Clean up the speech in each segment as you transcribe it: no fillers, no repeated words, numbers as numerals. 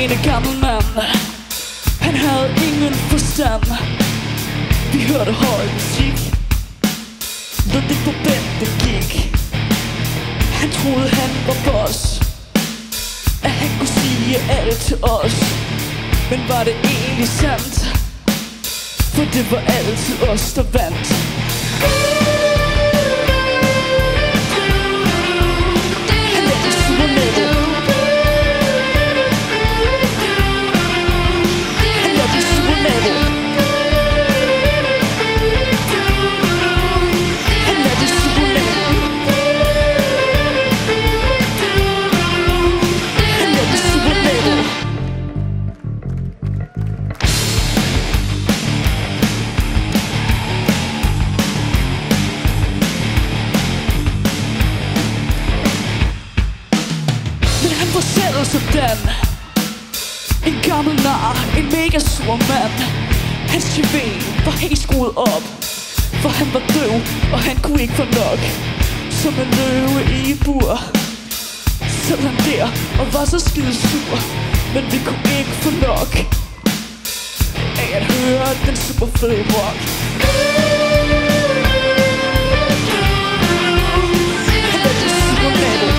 ene gammel mand. Han havde ingen forstand. Vi hørte høj musik, når det på bænken gik. Han troede han var boss, at han kunne sige alt til os. Men var det egentlig sandt? For det var altid os, der vandt. Han er det Supernetto. Han er det Supernetto. Han er det Supernetto. Han er det Supernetto. Han var selv sådan en gammel nar, en mega sur mand. Hans CV var helt skruet op, for han var døv, og han kunne ikke få nok. Som en løve i et bur sad han der og var så skide sur. Men vi kunne ikke få nok af at høre den super fede rock. Han er det Supernetto.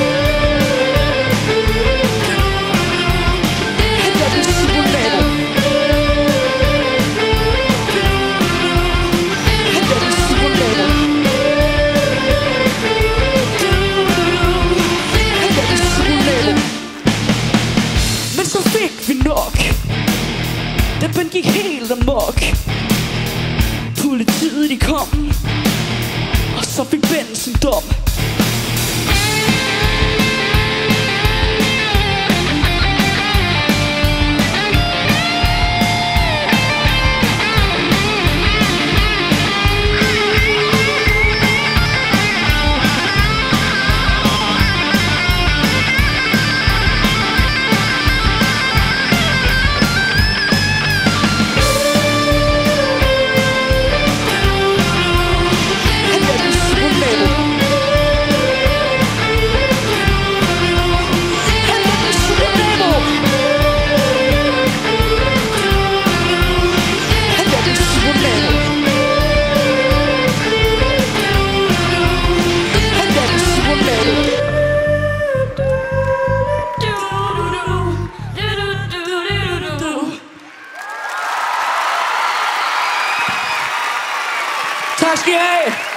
Men så fik vi nok. Da band gik helt amok. Politiet de kom, og så fik Ben sin dom. Tak skal I have.